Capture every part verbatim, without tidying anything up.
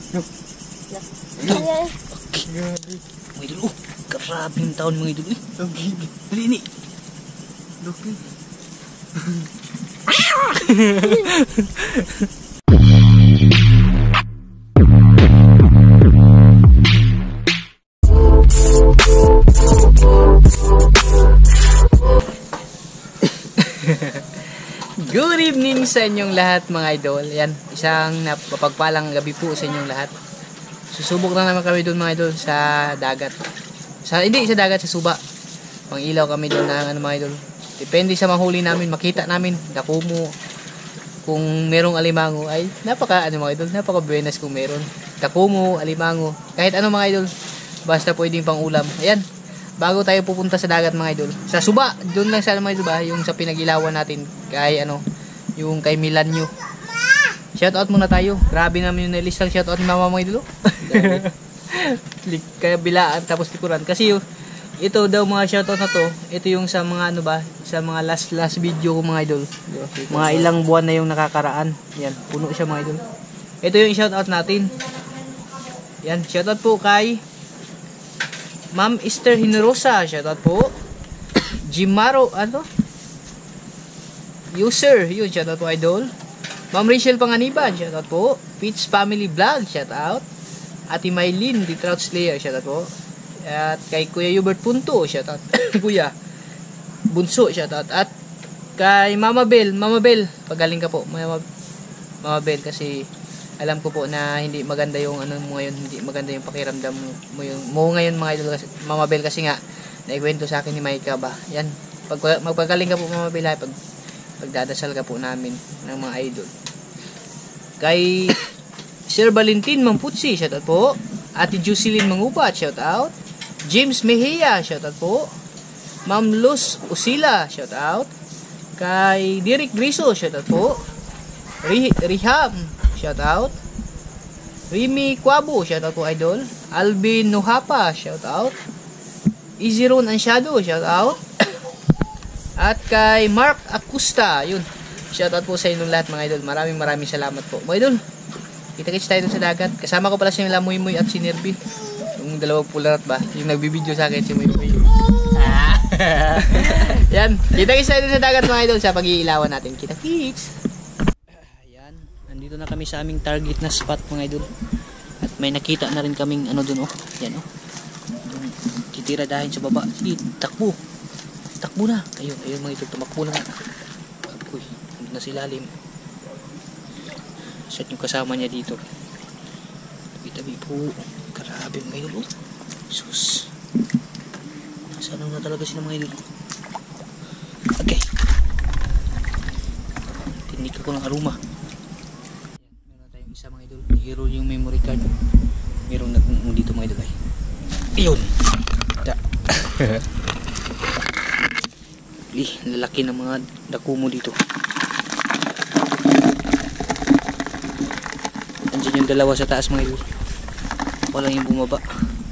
Okay. Mga idol, oh, karabing taon mga idol. Okay. Dali ni. Okay. Good evening sa inyong lahat mga idol. Yan, isang napapagpalang gabi po sa inyong lahat. Susubok na naman kami doon mga idol sa dagat. Sa hindi sa dagat, sa suba. Pangilaw kami doon ng ano mga idol. Depende sa mahuli namin, makita namin dakumo. Kung merong alimango ay napaka ano mga idol, napaka buenas kung meron. Dakumo, alimango, kahit ano mga idol. Basta pwedeng pang ulam. Ayan. Bago tayo pupunta sa dagat mga idol, sa suba, doon lang sa mga idol ba, yung sa pinagilawan natin kay ano, yung kay Milanyo. Shout out muna tayo. Grabe naman yung nilist lang shout out ni mama mga idol. Kaya bilaan tapos likuran kasi yung ito daw mga shout out na to, ito yung sa mga ano ba, sa mga last last video ko mga idol. Mga ilang buwan na yung nakakaraan. Yan, puno siya mga idol. Ito yung shout out natin. Yan, shout out po kay Ma'am Esther Hinerosa, shoutout po. Jimaro, ano? User, yun, shoutout po idol. Ma'am Rachel Panganiban, shoutout po. Peach Family Vlog, shoutout. Ate Maylin, The Trout Slayer, shoutout po. At kay Kuya Hubert Punto, shoutout. Kuya Bunso, shoutout. At kay Mama Bell, Mama Bell, pagaling ka po, Mama, Mama Bell, kasi alam ko po na hindi maganda yung ano mo ngayon, hindi maganda yung pakiramdam mo yung mo ngayon mga idol kasi Mama Bell kasi nga naikwento sa akin ni Maika ba. Yan, pag magpagaling ka po Mama Bell, pag pagdadasal ka po namin ng mga idol. Kay Sir Valentin Mamputsi, shout out po. Ate Jocelyn Mangupat, shout out. James Mejia, shout out po. Ma'am Luz Usila, shout out. Kay Derek Griso, shout out po. Riham, shout out. Rimi Quabo, shout out po idol. Alvin Nuhapa, shout out. Easy Ron and Shadow, shout out. At kay Mark Acosta, yun. Shout out po sa inyong lahat mga idol. Maraming maraming salamat po. Mga idol, kita-kits tayo dun sa dagat. Kasama ko pala si Lamoy Moy at si Nerby. Yung dalawang pulat ba? Yung nagbibideo sa akin si Moy Moy. Ah. Yan, kita-kits tayo dun sa dagat mga idol sa pag-iilawan natin. Kita-kits. Dito na kami sa aming target na spot mga idol. At may nakita na rin kaming ano dun oh. Yan oh. Kitira dahil sa baba. Sige, takbo. Takbo na. Ayun, ayun mga idol. Tumakbo na nga. Uy, nandun na si lalim. Saan yung kasama niya dito? Tabi-tabi po. Grabe mga idol oh. Sus. Nasaan na talaga sila mga idol. Okay. Tinig ako ng aroma. Isa mga idol, hero yung memory card. Meron na kung dito mga idol ay. Ayun. Da. Ih, lalaki ng mga dakumo dito. Andiyan yung dalawa sa taas mga idol. Walang yung bumaba.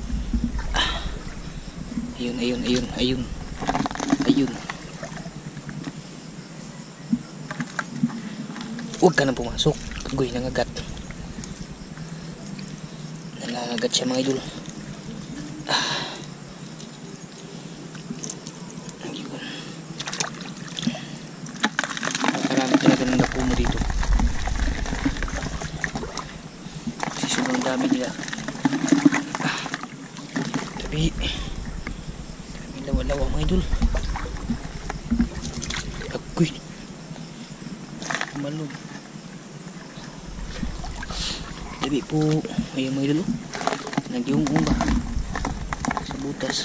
Ayun, ayun, ayun, ayun. Ayun. Huwag ka nang pumasok. Agoy, nangagat. Nangagat siya mga idol. Ah. Ayun. Marami talaga ng nakumo dito. Kasi sobrang dami nila. Ah. Tabi. Dami lawa-lawa mga idol. Agoy. Malog. Tabi po, ayun mga idol, nagyung-yung ba sa butas.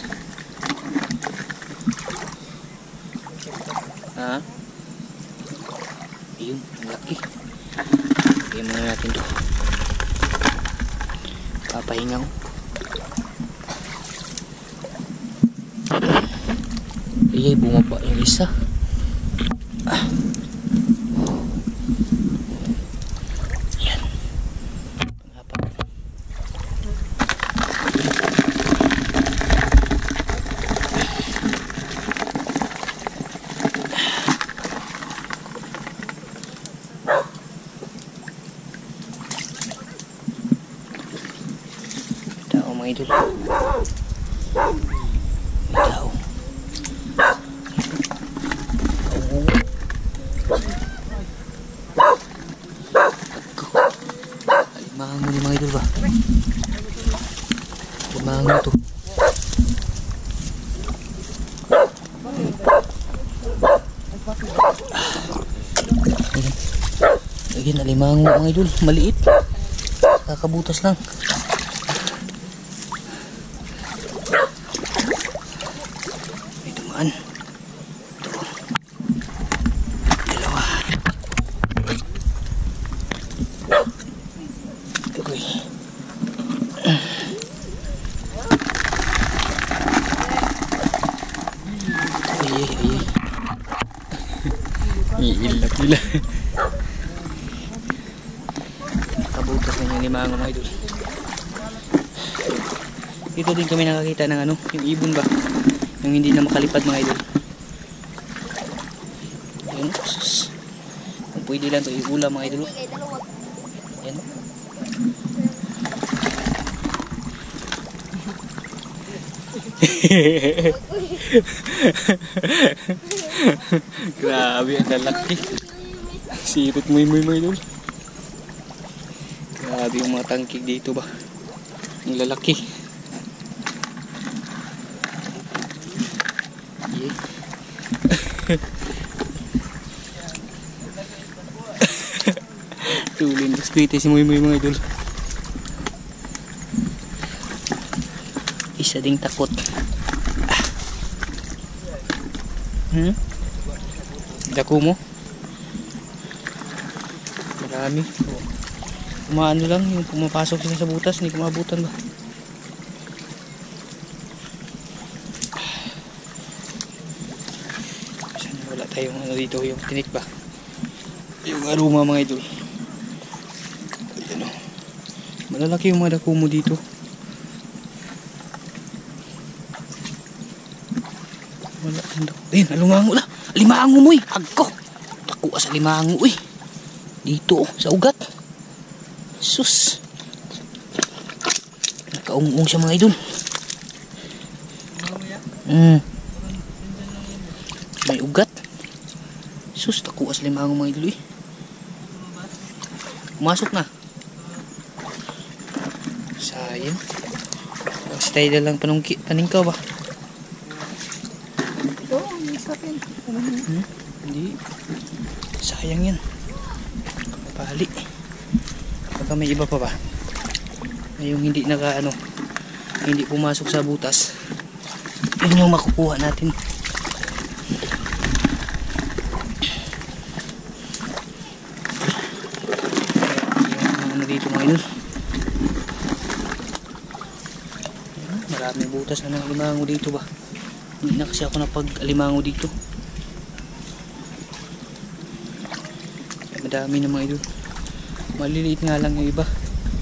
Ha? Ayun, ang laki. Ayun muna natin to. Papahingaw. Ayay, bumaba yung isa. Ah. mga idol. May tao. Alimango ni mga idol ba? Alimango to. Again, alimango mga idol, maliit. Kakabutas lang. May dumaan. Ito. Dalawa. Okay. Ay, ay, ay. Iilap nila. Kabutas na yung limango mga idol. Dito din kami nakakita ng ano, yung ibon ba? Yung hindi na makalipad mga idol. Ayun, sus. Kung pwede lang ito iulam mga idol. Ayan. Grabe, ang lalaki. Sipot mo yung mga idol. Grabe yung mga tangkig dito ba. Ang lalaki. Yeah. Tulin. Squite si Muy Muy mga idol. Isa ding takot. Ah. Hmm? Dako mo? Marami. Umaano lang, yung pumapasok sila sa butas, hindi kumabutan ba? Sana wala tayong ano dito, yung tinik ba? Yung aroma mga idol. Ayan o. Malalaki yung mga dako mo dito. Wala ang dako. Ayun, alimango na. Alimango mo eh. Agko. Dako sa alimango eh. Dito sa ugat. Sus. Nakaungong siya mga idol. Mm. May ugat. Sus, takuas limango mga idol eh. Pumasok na. Sayang. Stay na lang panungki, paningkaw ba? Ito, may sapin. Hmm? Hindi. Sayang yan. Pali. Baka may iba pa ba? Yung hindi naka ano, hindi pumasok sa butas. Yun yung makukuha natin. Yung ano dito mga idol. Maraming butas na ng alimango dito ba? Hindi na kasi ako napag-alimango dito. Madami na mga idol. Maliliit nga lang yung iba.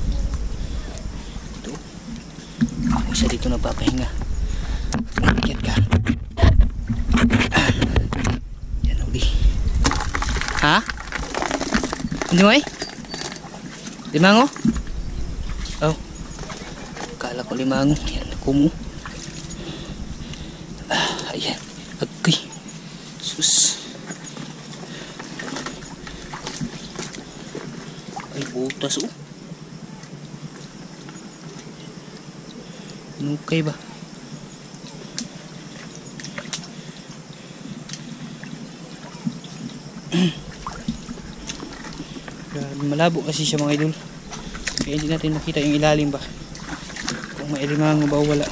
Ito. Isa dito napapahinga. Nakikit ka. Yan uli. Ha? Hindi mo eh? Limango? Oh. Kala ko limango. Yan. Kumu. Ah, ayan. Agay. Sus. Ay, butas oh. Nukay ba? Malabo kasi siya mga idol. Kaya hindi natin makita yung ilalim ba. Kung may alimango ba o wala.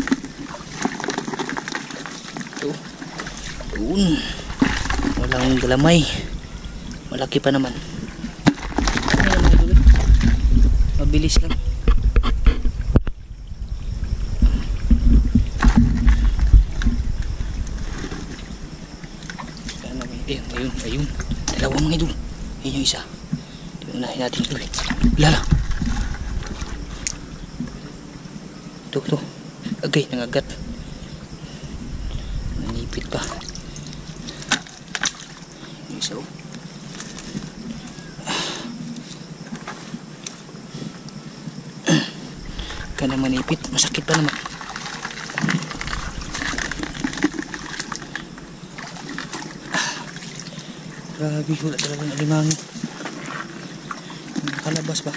Ito. Doon. Walang galamay. Malaki pa naman. Mabilis lang. Ayun, ayun, ayun. Dalawa mga idol. Ayun yung isa. Unahin natin ito eh. Lala. Ito, ito. Agay, nangagat. Nanipit pa. Yung isa oh. ka na manipit. Masakit pa naman. Ah, grabe, wala talagang alimangin. Nakalabas ba?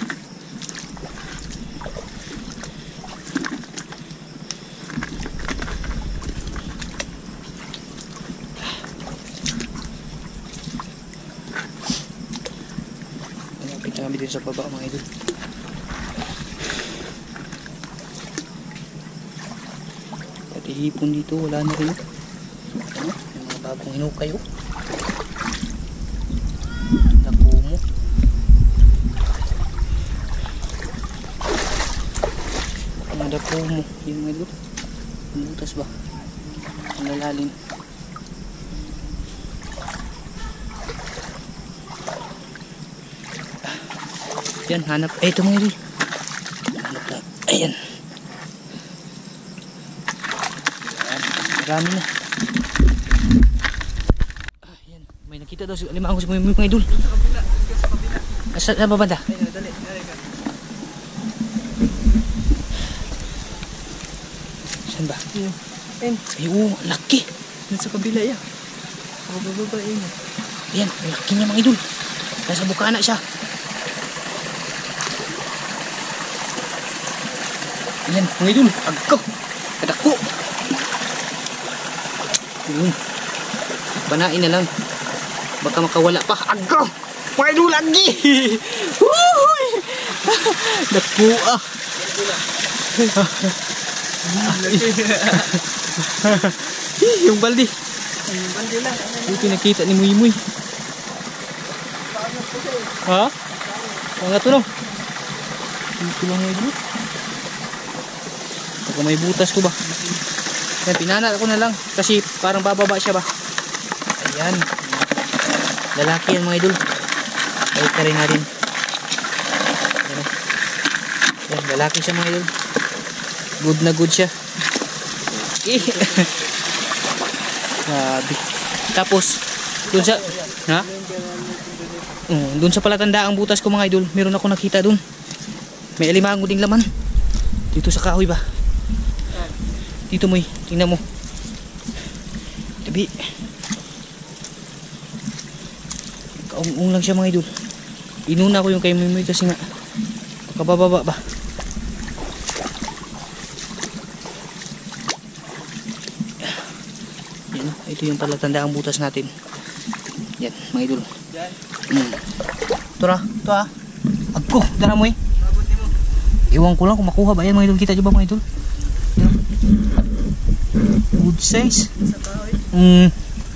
Malapit na kami din sa baba mga idol. Pati hipon dito wala na rin. Ano? Yung mga bagong hinukay oh. Nakumo. Mga dakumo yung mga idol. Ang butas ba? Ang lalalim. Yan, hanap. Eh, ito mga idol. Hanap na. Ayan. Marami na. Ah, yan. May nakita daw. Limaan ko sa mga mga idol. Sa kabila. Sa kabila. Asa, saan ba banda? Ayun, dali. Dali ka. Saan ba? Ayun. Ayun. Ay, oo. Laki. Ayun sa kabila yan. O, bababa yun. Ayan. Laki niya mga idol. Nasa bukana siya. Ayan, mga idol. Agko. Kadako. Yun. Banain na lang. Baka makawala pa. Agko. Mga idol lagi. Wuhuy. Dako ah. Yung baldi. Ayun, bandi lang. Yung pinakita ni Muy Muy. Ha? Mga to no? Dito lang mga idol. Baka may butas ko ba? Yan, pinana ko na lang. Kasi parang bababa siya ba? Ayan. Lalaki yan mga idol. Balik ka rin natin. Ayan, yan, lalaki siya mga idol. Good na good siya. Okay. Grabe. Tapos, dun sa... Ha? Uh, dun sa Palatandaang butas ko mga idol, meron ako nakita dun. May alimango ding laman. Dito sa kahoy ba? Dito mo eh, tingnan mo. Tabi. Kaung-ung lang siya mga idol. Inuna ko yung kay Mimoy kasi nga makabababa ba. Yan, ito yung Palatandaang butas natin. Yan mga idol. Hmm. Tura, ito ah. Agko, dara mo eh. Iwan ko lang kung makuha ba yan mga idol. Kita nyo ba mga idol? Yan. Good size. Sa kahoy. Mm.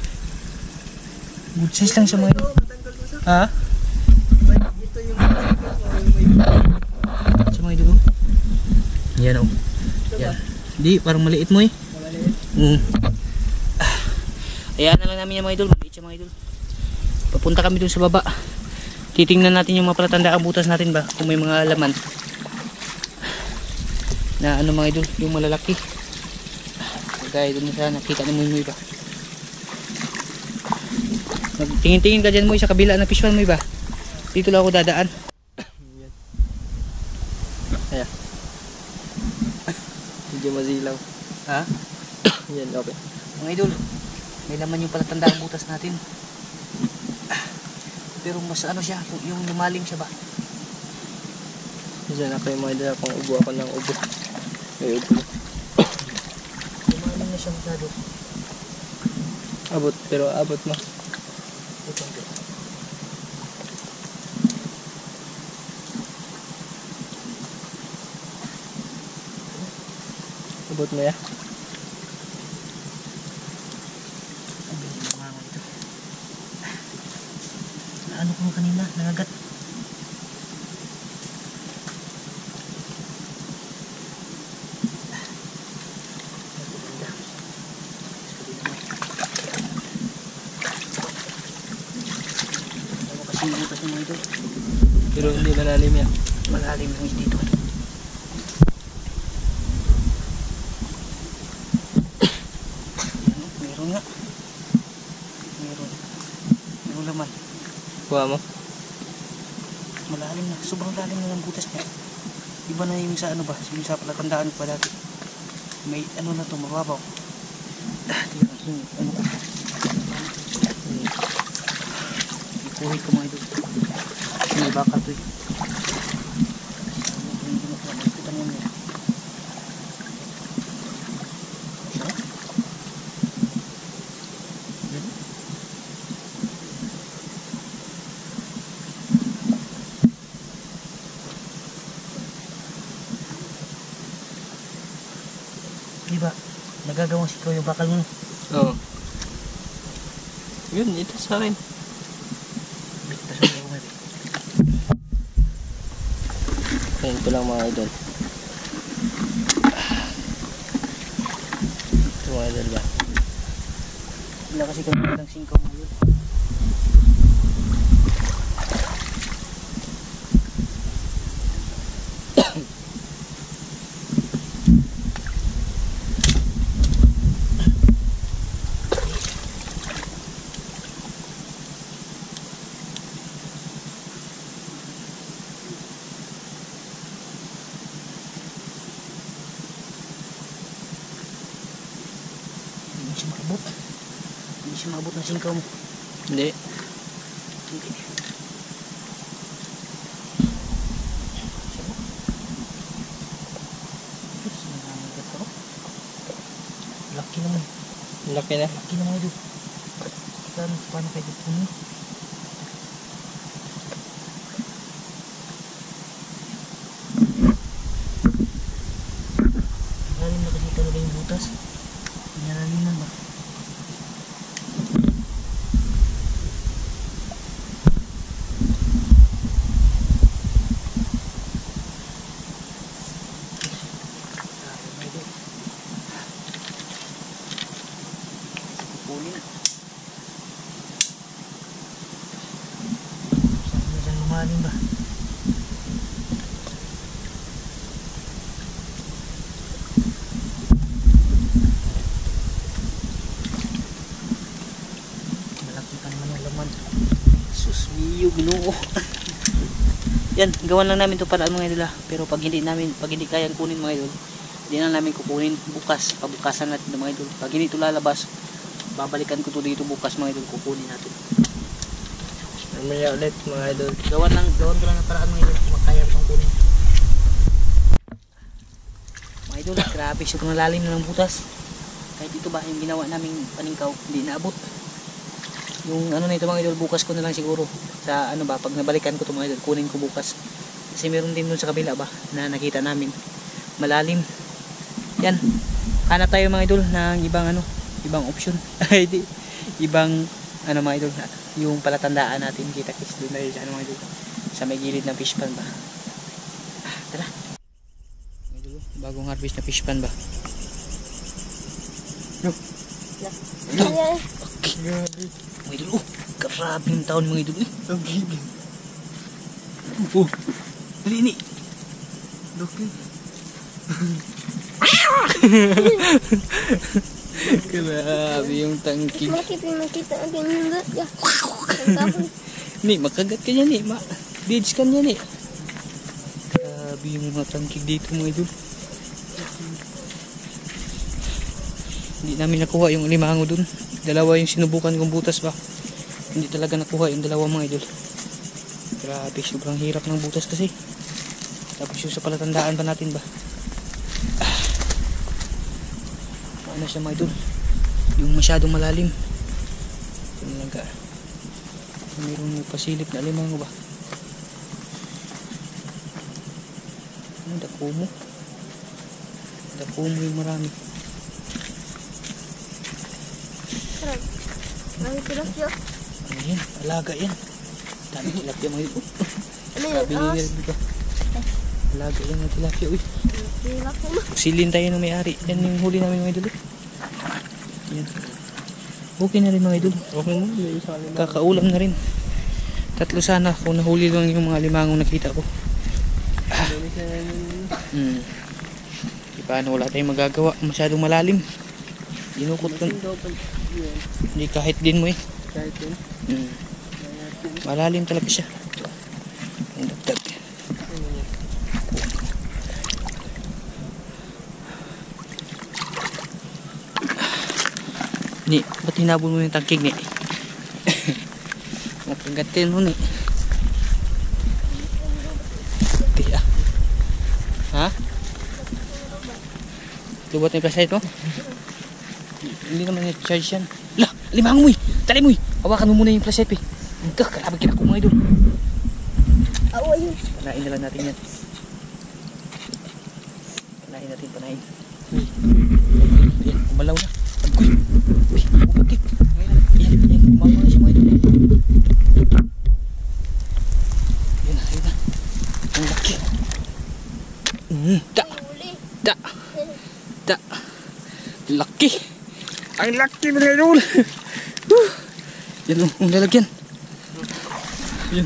Good size lang siya mga idol. Matanggal ko sa. Ha? Ito yung Siya mga idol. Yan o. Yan. Di, parang maliit mo eh. maliit. Mm. Ah. Hayaan na lang namin yung mga idol. Maliit siya mga idol. Papunta kami dun sa baba. Titingnan natin yung mga Palatandaang butas natin ba. Kung may mga laman. Na ano mga idol. Yung malalaki. Gaya dun sa nakita ni Muy Muy ba. Tingin-tingin ka dyan Muy sa kabila na fishpan Muy ba. Dito lang ako dadaan. Ayan. Medyo mazilaw. Ha? Yan, okay. Mga idol, may laman yung Palatandaang butas natin. Pero mas ano siya, yung lumalim siya ba? Diyan ako yung mga dala kung ubo ako ng ubo. May ubo. Lumalim na siya masyado. Abot, pero abot mo. Ito, ito. Abot mo ya. Ang galing ng mga ito. Naano ko kanina, nangagat. Kasi yung butas ng mga ito. Pero hindi malalim yan. Malalim lang dito. Meron nga. Meron. Meron laman. Kuha mo. Malalim na. Sobrang lalim na ng butas niya. iba na yung sa ano ba, yung sa palatandaan pa dati. May ano na to, mababaw. Ah, yung ano ko. Ikuhit ko mga idol. May baka to eh. Ito mo niya. Diba? Nagagawang sikaw yung bakal mo. Oo. Yun, ito sa akin. Pasok ako ngayon. Ayan, ito lang mga idol. Ito mga idol ba? Wala kasi kami ng singkaw ngayon. Hindi siya maabot. Hindi siya maabot ng singkaw mo. Hindi. Hindi. Laki naman. Laki na. Laki naman ito. Paano, paano kayo ito puno? Malalim na kasi talaga yung butas. Pinalaliman ba? Puli na. Saan na siyang lumalim ba? Malaki pa naman yung laman. Sus, miyo, ginoo. Yan, gawan lang namin ito para mga idol ah. Pero pag hindi namin, pag hindi kayang kunin mga idol, hindi na namin kukunin bukas. Pabukasan natin mga idol. Pag hindi ito lalabas, babalikan ko to dito bukas mga idol, kukunin natin. Mamaya ulit mga idol. Gawan lang, gawan ko lang ng paraan mga idol kung makaya pang kunin. Mga idol, grabe sobrang lalim na ng butas. Kahit ito ba yung ginawa naming paningkaw, hindi naabot. Yung ano na ito mga idol, bukas ko na lang siguro. Sa ano ba, pag nabalikan ko ito mga idol, kunin ko bukas. Kasi meron din dun sa kabila ba, na nakita namin. Malalim. Yan. Hanap tayo mga idol ng ibang ano, ibang option. Ay di, ibang ano mga idol, yung palatandaan natin kita kis doon na yun sa ano mga idol, sa may gilid ng fish pan ba. Ah, tara mga idol, bagong harvest na fish pan ba. No. No. Okay. Mga idol, oh, karabing taon mga idol eh. Oh, dali ni. Okay. Grabe yung tangkig. Makita makita ang ganyan gat ya. Ni, makagat ka yan eh. Ma Beads ka yan eh. Grabe yung mga tangkig dito mga idol. Hindi namin nakuha yung limango dun. Dalawa yung sinubukan kong butas ba. Hindi talaga nakuha yung dalawa mga idol. Grabe, sobrang hirap ng butas kasi. Tapos yung sa palatandaan pa natin ba. Ano siya mga idol, yung masyadong malalim. Talaga mayroong pasilip na limango ba. Ano, dakumo dakumo yung marami. Sarap. Ang tilapia. Ano yan, alaga yan. Dami tilapia mga idol. Ano yun? Sabi Ah, niya dito, alaga yan ng tilapia. Uy, tilapia mo. silin tayo ng may-ari. Yan yung huli namin mga idol. Yan. Okay na rin mga idol. Okay mo, may isa kanina. Kakaulam na rin. Tatlo sana kung nahuli lang yung mga limangong nakita ko. Ah. Hmm. Di paano, wala tayong magagawa. Masyadong malalim. Dinukot ko. Hindi kahit din mo eh. Kahit yun. Hmm. Malalim talaga siya. Ang dagdag. Ni, ba't hinabol mo yung tangkig ni? Mapagatin mo ni. Tiya. Ha? Lubot na yung flashlight mo? Hindi naman i-charge yan. Lah! Limang mo eh! Tali mo eh! Hawakan mo muna yung flashlight eh. Gah! Karabag kinako mga idol. Awa yun. Panain na lang natin yan. Panain natin, panain. Yan, kumalaw na. Agoy! Uy! Bukit! Yan, yan. Kumawa na siya mga idol. Yan na, yan na. Ang laki. Mm, da! Uli. Da! Da! Laki! Ang laki mga idol! Yan o, ang lalagyan. Yan.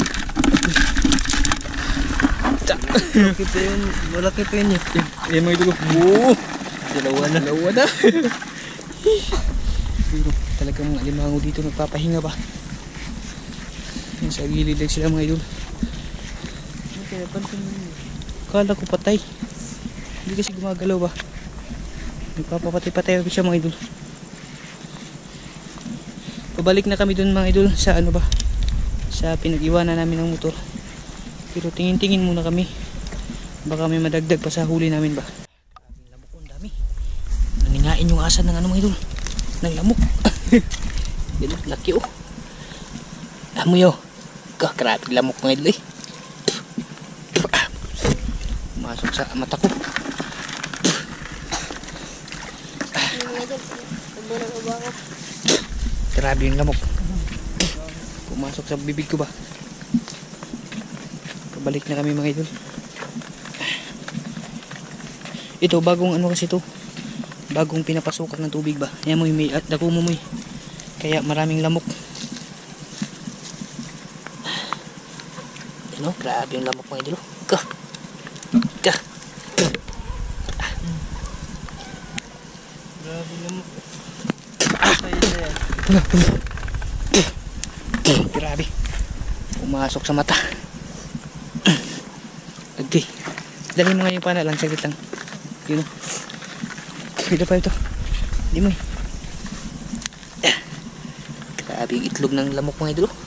Da! Malaki pa yun. Malaki pa yun eh. Yan, yan mga idol. Oo! Dalawa na. Dalawa na. Pero talagang mga alimango dito nagpapahinga ba? Yan sa gilid lang sila mga idol. Kala ko patay. Hindi kasi gumagalaw ba? Nagpapapatay-patay siya mga idol. Pabalik na kami dun mga idol sa ano ba? Sa pinag-iwanan namin ng motor. Pero tingin-tingin muna kami. Baka may madagdag pa sa huli namin ba? Ang lamok ko, ang dami. Naningain yung asan ng ano mga idol. Ng lamok. Yan, laki oh. Amoy oh. Kah, grabe lamok mga idol eh. Masok sa mata ko. Yung mga dyan. Sobrang abako. Grabe yung lamok. Pumasok sa bibig ko ba? Pabalik na kami mga idol. Ito bagong ano kasi ito. Bagong pinapasukan ng tubig ba? Yan mo may at dako mo mo. Kaya maraming lamok. Ano? Grabe yung lamok mga idol. Ka. Ka. Grabe naman. Grabe. Pumasok sa mata. Okay. Dali mo nga yung pana lang. Saglit lang. Yun o. Ito pa ito. Hindi mo eh. Grabe yung itlog ng lamok mga idol.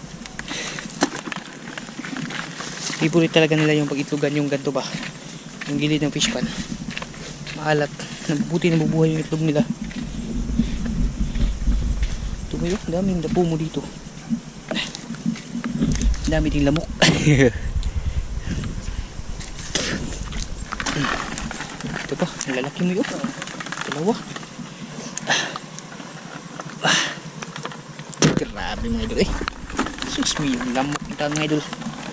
Favorite talaga nila yung pag-itlogan yung ganito ba. Yung gilid ng fish pan. Maalat. Nabubuti na bubuhay yung itlog nila. Ito ba yun? Daming dapo mo dito. Dami ding lamok. Ito pa, ang lalaki mo yun. Dalawa. Ah. Grabe mga idol eh. Sus mo yung lamok ito mga idol.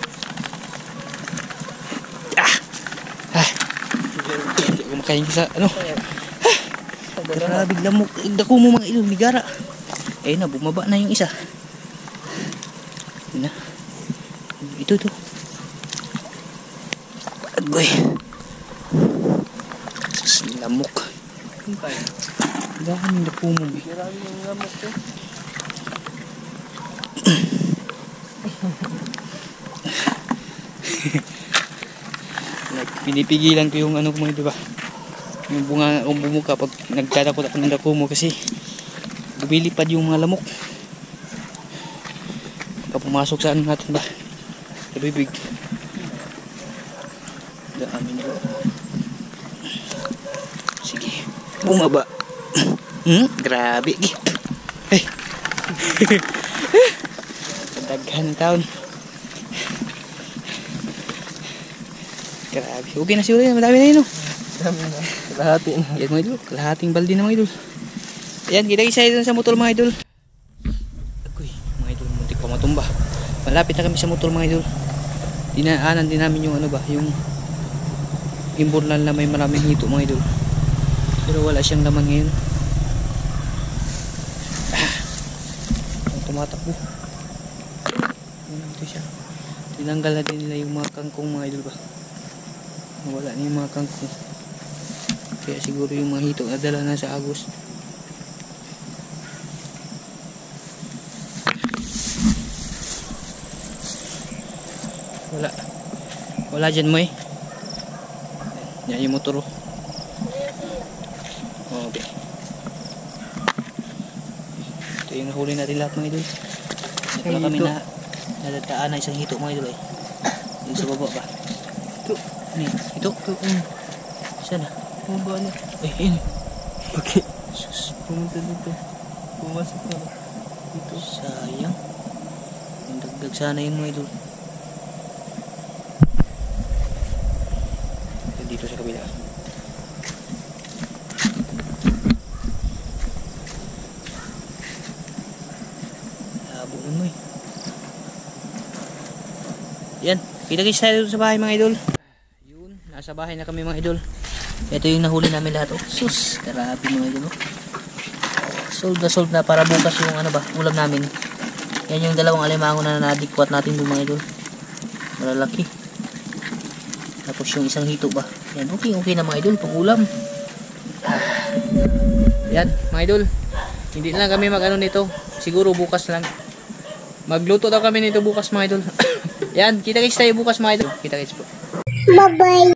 Ah. Ah. Hindi ako makain sa ano. Ah. Grabe lamok. Dako mo mga idol, ligara. Eh na, bumaba na yung isa. Yun na. Ito, ito. Agoy. Sus, lamok. Daming dapo mo eh. Marami yung lamok ko. Pinipigilan ko yung ano ko mga diba? Yung bunga o bumuka pag nagdadakot ako ng dako mo kasi lumilipad yung mga lamok. Pagka pumasok sa ano natin ba? Sa bibig. Dami nyo. Sige. Bumaba. Hmm? Grabe. Hey. Daghan taon. Grabe. Okay na siguro yan. Madami na yun. No? Dami na. Kalahati na. Yan mga idol. Kalahating balde na mga idol. Ayan. Kita-isa dun sa motor mga idol. Agoy. Mga idol. Muntik pa matumba. Malapit na kami sa motor mga idol. Dinaanan din namin yung ano ba. Yung imbornal na may maraming hito mga idol. Pero wala siyang laman ngayon. Ah. Tumatakbo. Ito siya. Tinanggal na din nila yung mga kangkong mga idol ba. Wala na yung mga kangkong. Kaya siguro yung mga hito nadala na sa agos. Wala. Wala dyan mo eh. Yan yung motor oh. Okay. yung nahuli natin lahat mga idol. Ito na kami hito. na nadadaan na isang hito mga idol eh. Dito sa baba ba? Ito. Ano yun? Hito? Ito. Um, Saan na? bumaba na. Eh, yun. Okay. Sus, Pumunta dito. Pumasok na ba? Dito. sayang. Yung dagdag sana yun mga idol. Dito sa kabila. Labo nun mo eh. Yan, kita-kits tayo dito sa bahay mga idol. Yun, nasa bahay na kami mga idol. Ito yung nahuli namin lahat. Oh, sus, grabe mga idol. Oh. Sold na sold na para bukas yung ano ba, ulam namin. Yan yung dalawang alimango na nadikwat natin doon mga idol. Malalaki. Tapos yung isang hito ba. Yan, okay, okay na mga idol, pang ulam. Yan, mga idol. Hindi na lang kami mag-ano nito. Siguro bukas lang. Magluto daw kami nito bukas mga idol. Yan, kita-kits tayo bukas mga idol. Kita-kits po. Bye-bye.